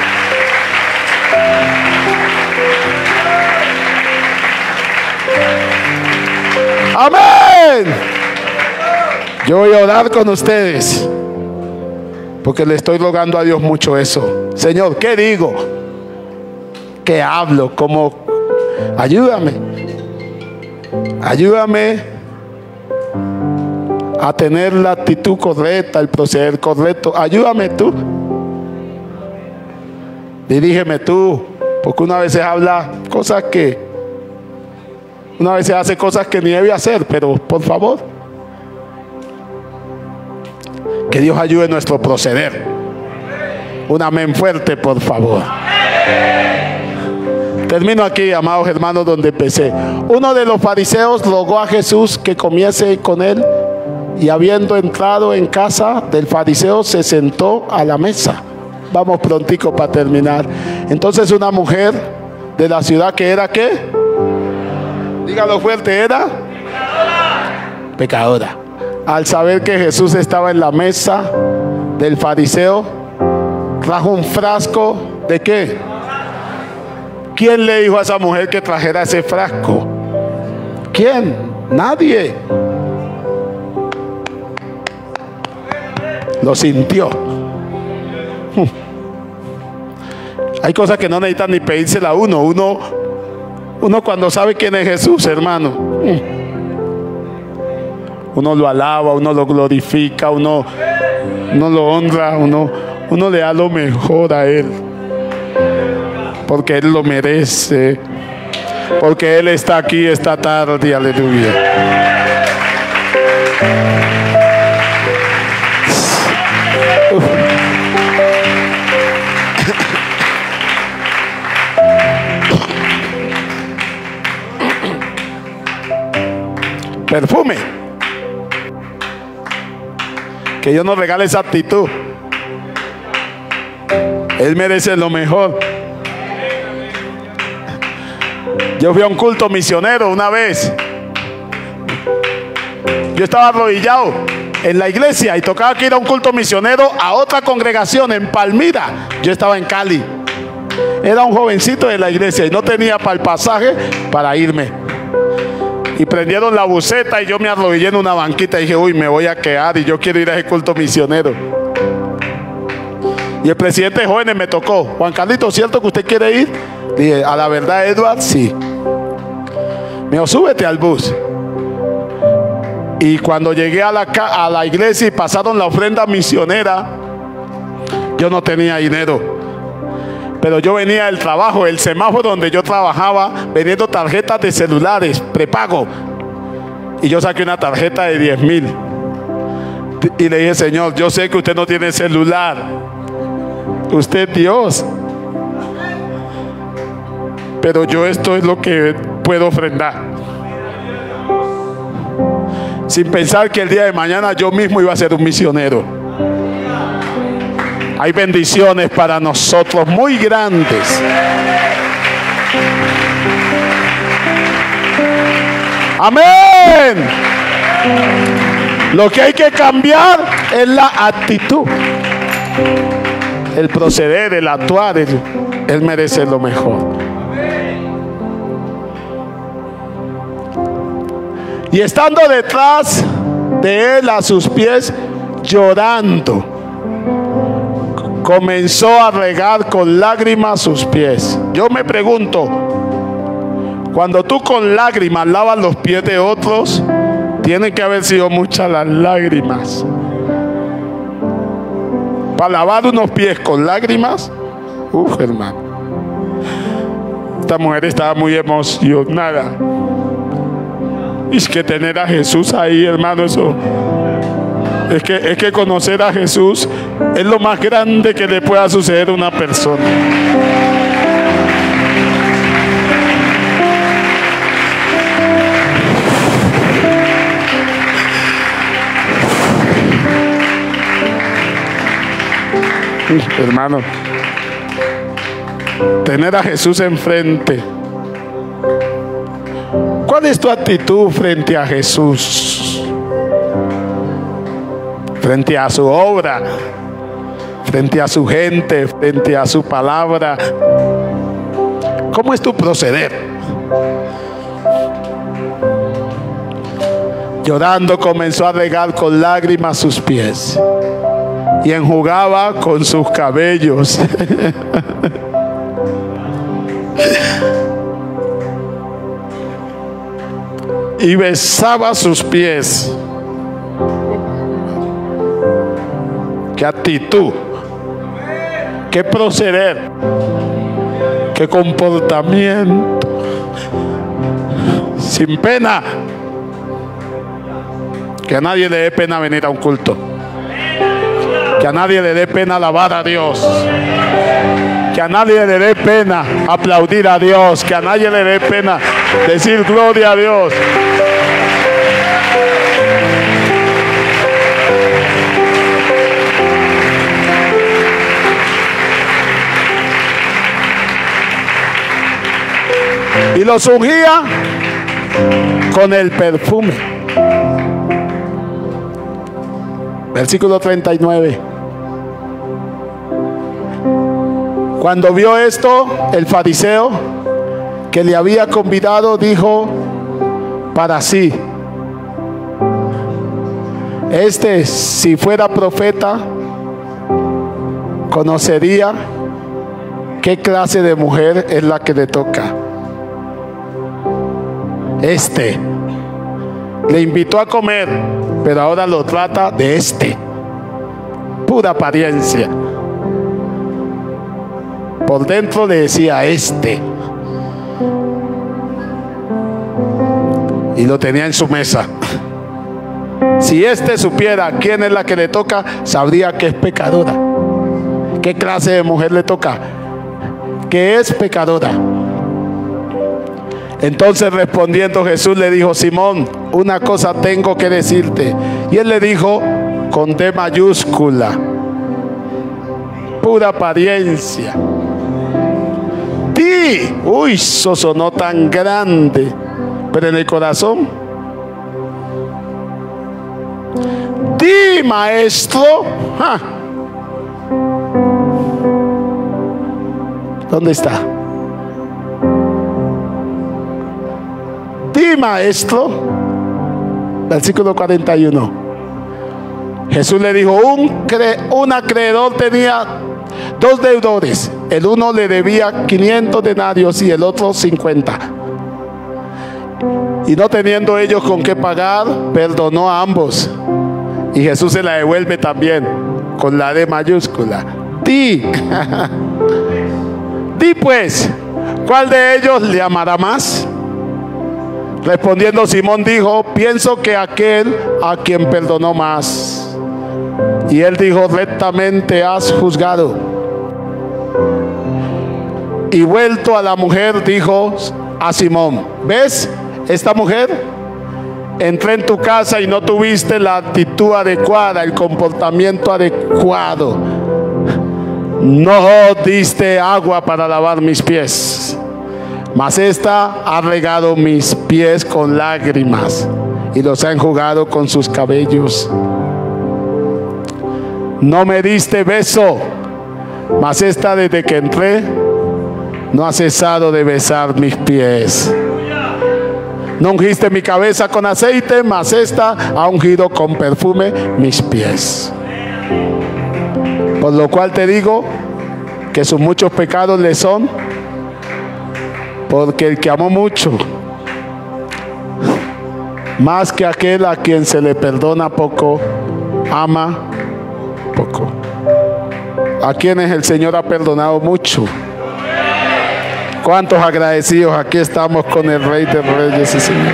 Amén. Yo voy a orar con ustedes porque le estoy rogando a Dios mucho eso. Señor, ¿qué digo? ¿Qué hablo? ¿Cómo? Ayúdame. Ayúdame a tener la actitud correcta, el proceder correcto. Ayúdame tú. Dirígeme tú, porque una vez se habla cosas que Una vez se hace cosas que ni debe hacer, pero por favor, que Dios ayude nuestro proceder. Un amén fuerte, por favor. Termino aquí, amados hermanos, donde empecé. Uno de los fariseos rogó a Jesús que comiese con él, y habiendo entrado en casa del fariseo, se sentó a la mesa. Vamos prontico para terminar. Entonces una mujer de la ciudad, que era ¿qué? Dígalo fuerte, ¿era? Pecadora. Pecadora. Al saber que Jesús estaba en la mesa del fariseo, trajo un frasco ¿de qué? ¿Quién le dijo a esa mujer que trajera ese frasco? ¿Quién? Nadie. Lo sintió. Hay cosas que no necesitan ni pedírsela a uno. Uno Uno cuando sabe quién es Jesús, hermano, uno lo alaba, uno lo glorifica, uno, uno lo honra, uno, uno le da lo mejor a Él, porque Él lo merece, porque Él está aquí esta tarde, aleluya. Uf. Perfume. Que Dios nos regale esa actitud. Él merece lo mejor. Yo fui a un culto misionero una vez. Yo estaba arrodillado en la iglesia y tocaba que ir a un culto misionero a otra congregación en Palmira. Yo estaba en Cali. Era un jovencito de la iglesia y no tenía para el pasaje para irme. Y prendieron la buceta y yo me arrodillé en una banquita y dije, uy, me voy a quedar y yo quiero ir a ese culto misionero. Y el presidente de jóvenes me tocó. Juan Carlito, ¿cierto que usted quiere ir? Dije, a la verdad, Edward, sí. Me dijo, súbete al bus. Y cuando llegué a la, a la iglesia y pasaron la ofrenda misionera, Yo no tenía dinero, pero yo venía del trabajo, el semáforo donde yo trabajaba, vendiendo tarjetas de celulares, prepago. Y yo saqué una tarjeta de diez mil. Y le dije: Señor, yo sé que usted no tiene celular. Usted es Dios. Pero yo esto es lo que puedo ofrendar. Sin pensar que el día de mañana yo mismo iba a ser un misionero. Hay bendiciones para nosotros muy grandes. Amén. Lo que hay que cambiar es la actitud, el proceder, el actuar. Él, él merece lo mejor. Y estando detrás de él a sus pies, llorando, comenzó a regar con lágrimas sus pies. Yo me pregunto, cuando tú con lágrimas lavas los pies de otros, tienen que haber sido muchas las lágrimas. Para lavar unos pies con lágrimas, uff, hermano. Esta mujer estaba muy emocionada. Y es que tener a Jesús ahí, hermano, eso es que, es que conocer a Jesús es lo más grande que le pueda suceder a una persona. Hermano, tener a Jesús enfrente. ¿Cuál es tu actitud frente a Jesús? Frente a su obra, frente a su gente, frente a su palabra. ¿Cómo es tu proceder? Llorando comenzó a regar con lágrimas sus pies y enjugaba con sus cabellos. Y besaba sus pies. Qué actitud, qué proceder, qué comportamiento. Sin pena. Que a nadie le dé pena venir a un culto. Que a nadie le dé pena alabar a Dios. Que a nadie le dé pena aplaudir a Dios. Que a nadie le dé pena decir gloria a Dios. Y los ungía con el perfume. Versículo treinta y nueve. Cuando vio esto, el fariseo que le había convidado dijo para sí: este, si fuera profeta, conocería qué clase de mujer es la que le toca. Este le invitó a comer, pero ahora lo trata de este. Pura apariencia. Por dentro le decía este. Y lo tenía en su mesa. Si este supiera quién es la que le toca, sabría que es pecadora. ¿Qué clase de mujer le toca? Que es pecadora. Entonces respondiendo Jesús le dijo: Simón, una cosa tengo que decirte. Y él le dijo con D mayúscula. Pura apariencia. Di. Uy, eso sonó tan grande. Pero en el corazón. Di, maestro. ¡Ja! ¿Dónde está? Di, maestro. Versículo cuarenta y uno. Jesús le dijo: un, cre un acreedor tenía dos deudores. El uno le debía quinientos denarios y el otro cincuenta. Y no teniendo ellos con qué pagar, perdonó a ambos. Y Jesús se la devuelve también con la D mayúscula. Di. Di pues, ¿cuál de ellos le amará más? Respondiendo Simón dijo, pienso que aquel a quien perdonó más. Y él dijo, rectamente has juzgado. Y vuelto a la mujer dijo a Simón, ¿ves esta mujer? Entré en tu casa y no tuviste la actitud adecuada, el comportamiento adecuado. No diste agua para lavar mis pies, mas esta ha regado mis pies con lágrimas y los ha enjugado con sus cabellos. No me diste beso, mas esta desde que entré no ha cesado de besar mis pies. No ungiste mi cabeza con aceite, mas esta ha ungido con perfume mis pies. Por lo cual te digo que sus muchos pecados le son, porque el que amó mucho, más que aquel a quien se le perdona poco, ama poco. A quienes el Señor ha perdonado mucho. ¿Cuántos agradecidos? Aquí estamos con el Rey de Reyes y Señores.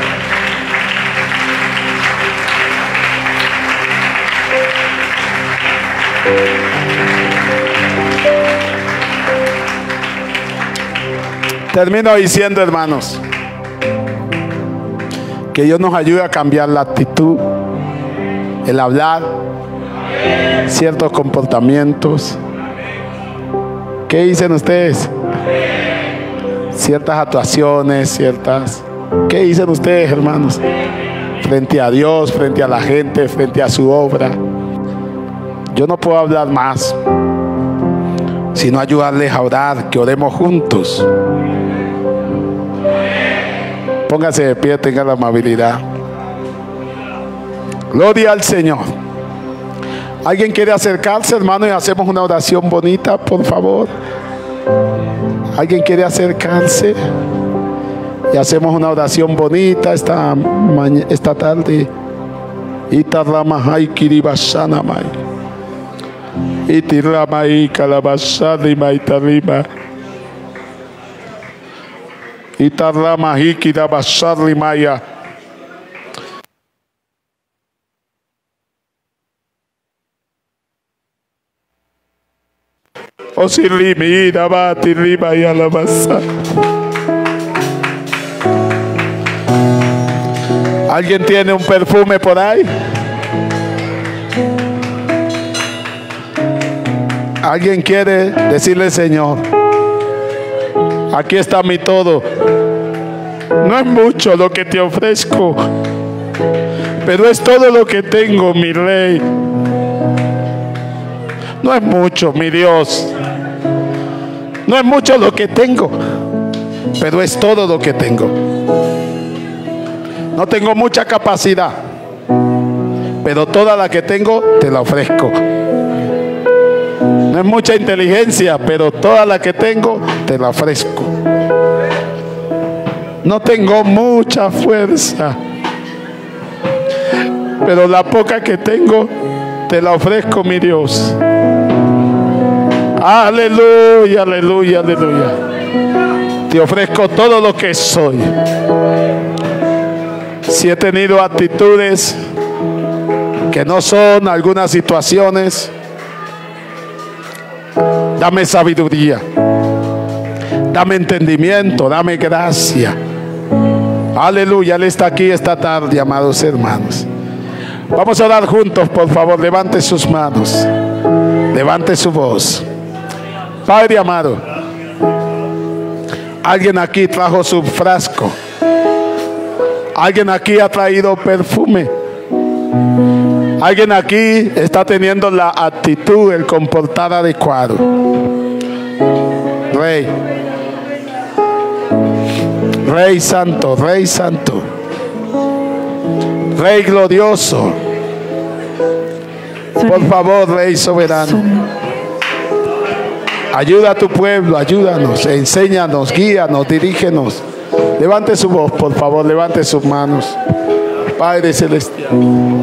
Termino diciendo, hermanos, que Dios nos ayude a cambiar la actitud, el hablar, ciertos comportamientos. ¿Qué dicen ustedes? Ciertas actuaciones, ciertas... ¿Qué dicen ustedes, hermanos? Frente a Dios, frente a la gente, frente a su obra. Yo no puedo hablar más, sino ayudarles a orar, que oremos juntos. Póngase de pie, tenga la amabilidad. Gloria al Señor. ¿Alguien quiere acercarse, hermano, y hacemos una oración bonita, por favor? ¿Alguien quiere acercarse? Y hacemos una oración bonita esta, esta tarde. Itarramahai kiribashanamai. Itirramai kalabashanimai tarima. Itarramahi kirabashanimaya. O si rimi bati rima y alabasa. ¿Alguien tiene un perfume por ahí? ¿Alguien quiere decirle, Señor, aquí está mi todo? No es mucho lo que te ofrezco, pero es todo lo que tengo, mi Rey. No es mucho, mi Dios. No es mucho lo que tengo, pero es todo lo que tengo. No tengo mucha capacidad, pero toda la que tengo te la ofrezco. No es mucha inteligencia, pero toda la que tengo te la ofrezco. No tengo mucha fuerza, pero la poca que tengo te la ofrezco, mi Dios. Aleluya, aleluya, aleluya. Te ofrezco todo lo que soy. Si he tenido actitudes que no son algunas situaciones, dame sabiduría, dame entendimiento, dame gracia. Aleluya, Él está aquí esta tarde, amados hermanos. Vamos a orar juntos, por favor. Levante sus manos, levante su voz. Padre amado, alguien aquí trajo su frasco. Alguien aquí ha traído perfume. Alguien aquí está teniendo la actitud, el comportar adecuado. Rey, Rey santo, Rey santo, Rey glorioso, por favor, Rey soberano, ayuda a tu pueblo, ayúdanos, enséñanos, guíanos, dirígenos. Levante su voz, por favor, levante sus manos. Padre celestial.